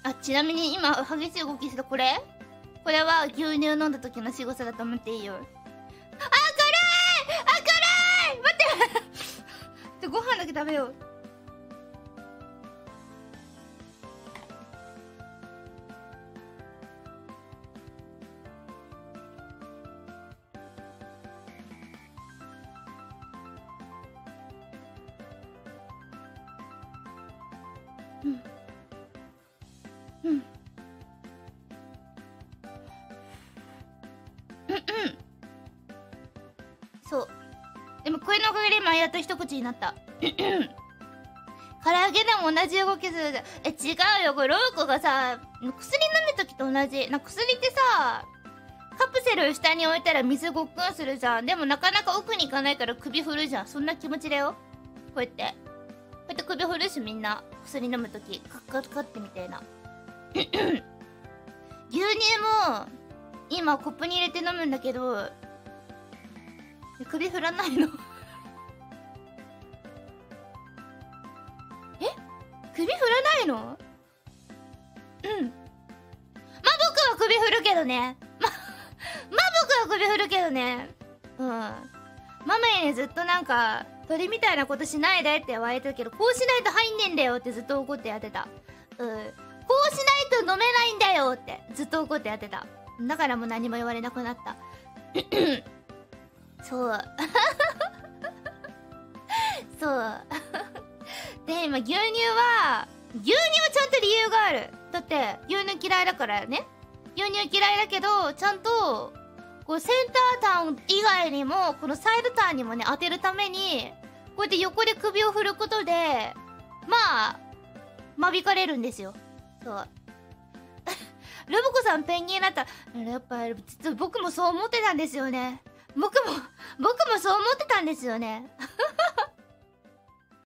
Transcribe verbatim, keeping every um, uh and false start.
あ、ちなみに今激しい動きしたこれこれは牛乳飲んだ時の仕草だと思っていいよ。あ、辛いあ、辛い待ってご飯だけ食べよう。うんうんうんうんそうでもこれのおかげで今やっと一口になった唐揚げでも同じ動きするじゃん。え違うよこれローコがさ薬飲む時と同じな。薬ってさカプセル下に置いたら水ごっくんするじゃん。でもなかなか奥に行かないから首振るじゃん。そんな気持ちだよこうやってこうやって首振るしみんな薬飲む時カッカッカッってみたいな牛乳も今コップに入れて飲むんだけど首振らないのえ首振らないの。うんまあ僕は首振るけどねままあ僕は首振るけどねうんママにねずっとなんか鳥みたいなことしないでって言われてるけどこうしないと入んねんだよってずっと怒ってやってた。うんこうしないと飲めないんだよってずっと怒ってやってた。だからもう何も言われなくなったそうそうで今牛乳は牛乳はちゃんと理由がある。だって牛乳嫌いだからね。牛乳嫌いだけどちゃんとこうセンターターン以外にもこのサイドターンにもね当てるためにこうやって横で首を振ることでまあ間引かれるんですよ。そうロボコさんペンギンだったらやっぱ実は僕もそう思ってたんですよね。僕も僕もそう思ってたんですよね